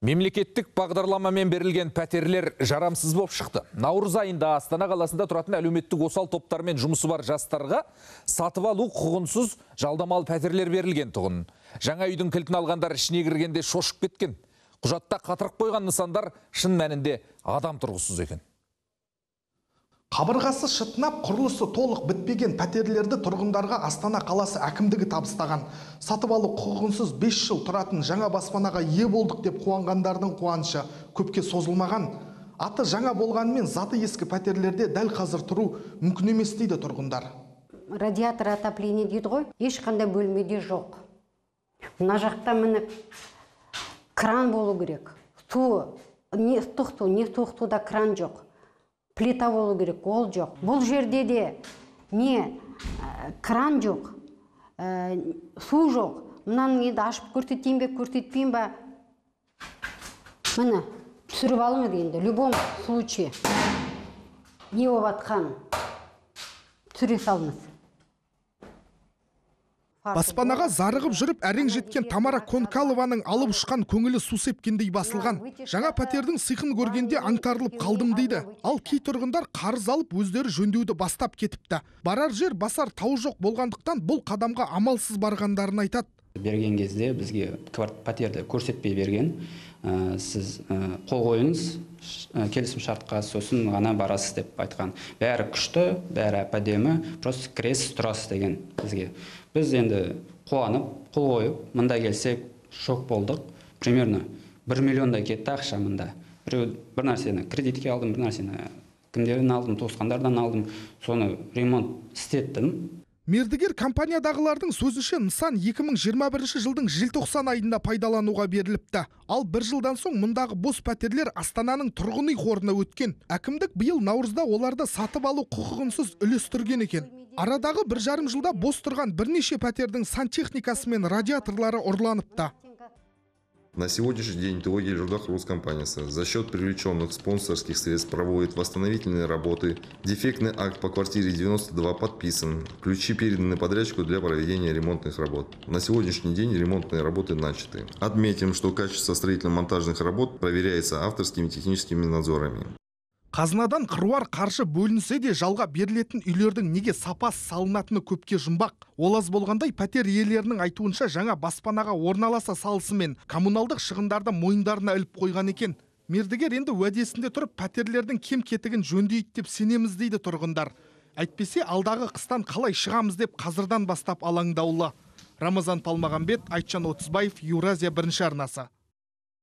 Мемлекеттік бағдарламамен берілген пәтерлер жарамсыз болып шықты. Наурыз айында Астана қаласында тұратын әлеуметтік осал топтармен жұмысы бар жастарға сатып алу құқығынсыз жалдамалы пәтерлер берілген тұғын. Жаңа үйдің кілтін алғандар ішіне кіргенде шошып кеткен. Құжатта қатырып қойған нысандар шын мәнінде адам тұрғысыз екен. Қабырғасы шытынап, құрылысы толық бітпеген пәтерлерді тұрғындарға Астана қаласы әкімдігі табыстаған. Сатып алу құқығынсыз 5 жыл тұратын жаңа баспанаға ие болдық деп қуанғандардың қуанышы көпке созылмаған. Аты жаңа болғанымен заты ескі пәтерлерде дәл қазір тұру мүмкін емес дейді тұрғындар. Радиатор отопление дейді ғой, ешқандай бөлмеде жоқ. Мына жақта міне кран болу керек. Не ыстық суда кран жоқ. Плита болу керек, ол жоқ. Бұл жерде де не кран жоқ, су жоқ. Мынаны енді ашып көрсетейін бе, көрсетпейін ба? Міне, түсіріп алыңыз енді, любом случае. Не болып атқан? Түсіре салыңыз. Баспанаға зарығып жүріп әрең жеткен Тамара Конкалованың алып ұшқан көңілі су сепкендей басылған. Жаңа пәтердің сыйқын көргенде аңтарылып қалдым дейді. Ал кей тұрғындар қарыз алып өздері жөндеуді бастап кетіпті. Барар жер басар тау жоқ болғандықтан бұл қадамға амалсыз барғандарын айтады. Берген кезде бізге пәтерді көрсетпей берген. Сіз қол қойыңыз, келісім шартқа сосын ғана барасыз деп айтқан. Бәрі күшті, бәрі әдемі, просто кіресіз тұрасыз деген бізге. Біз енді қуанып, қол қойып, мында келсек шок болдық. Примерно 1 миллиондай кетті ақша мында. Бір нәрсені кредитке алдым, бір нәрсені кімдерден алдым, туысқандардан алдым, соны ремонт істеттім. Мердігер компаниядағылардың сөзінше нысан 2021 жылдың желтоқсан айында пайдалануға беріліпті. Ал бір жылдан соң мұндағы бос пәтерлер Астананың тұрғын үй қорына өткен. Әкімдік биыл наурызда оларды сатып алу құқығынсыз үлестірген екен. Арадағы 1,5 жылда бос тұрған бірнеше пәтердің сантехникасы мен радиаторлары ұрланыпты. На сегодняшний день ТО «Ельжурдах-Рускомпания» за счет привлеченных спонсорских средств проводит восстановительные работы. Дефектный акт по квартире 92 подписан. Ключи переданы подрядчику для проведения ремонтных работ. На сегодняшний день ремонтные работы начаты. Отметим, что качество строительно-монтажных работ проверяется авторскими техническими надзорами. Қазынадан қыруар қаржы бөлінсе де жалға берілетін үйлердің неге сапасы салынатыны көпке жұмбақ. Ол аз болғандай пәтер иелерінің айтуынша жаңа баспанаға орналаса салысымен коммуналдық шығындарды мойындарына іліп қойған екен. Мердігер енді уәдесінде тұрып пәтерлердің кем-кетігін жөндейді деп сенеміз дейді тұрғындар. Әйтпесе алдағы қыстан қалай шығамыз деп қазірдан бастап алаңдаулы. Рамазан Палмағамбет, Айтжан Отызбаев, Еуразия бірінші арнасы.